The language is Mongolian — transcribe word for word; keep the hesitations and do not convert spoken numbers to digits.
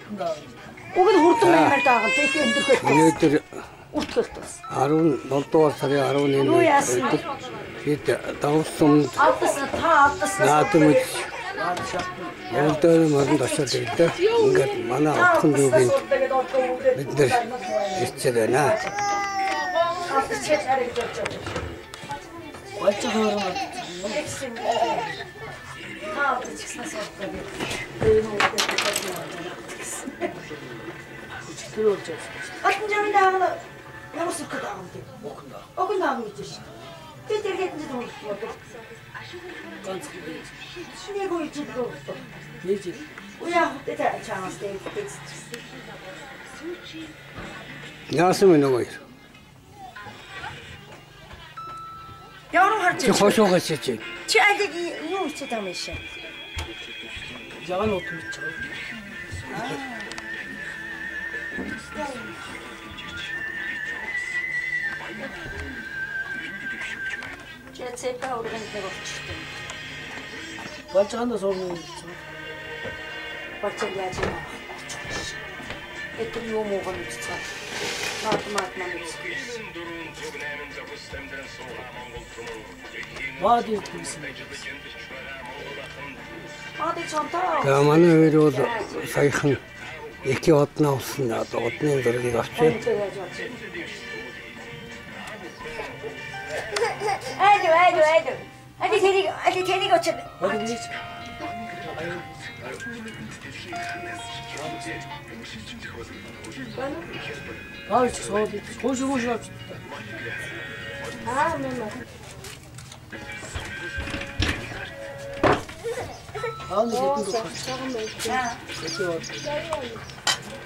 Уг нь хурдан маягаар даагаад их өндөрхөж. Өнөөдөр Уртгалдас. арван долоо сарын арван нэгний хэд давсан Алдсан та алдсан. наадмж Өлдөр мөрөнд очоод ирлээ. Ингээд манай отхон дүүгийн бид нэр ирчээд байна. Болж байгаа. Таа бичснээс болдог. Тэр нь үүдээ. Атын жамын даавна ямар сүрх даавна тийм. Окна. Окна даавна гэж шээ. Тэр тэр хэдэн жил болдог. Ганц хий. Шинийг үеж идэх. Нээж. Уяа хөтэ чамаас тийм. Яасан мэн өгөө. Яруу харж. Чи хошоогоо чиж. Чи алиг юу хийдэг юм шээ. Жаан утмч. Чэцэпа ургандэр болчихсон. Бачаанда сорно. Бачаанд яаж юм. Это юу муу гэнэ цаа. Математ маань гэсэн. Бади гэсэн. Бади чамтаа. За манай хоёр бол саяхан их одноо усан одны зургийг авчээ. Айду айду айду. Ади тэнийг ади тэнийг очоо. Баач сууд хөөш хөөш авч. Аа мөн. Аа нэг хэдэн цаг цагаан байж. Аа.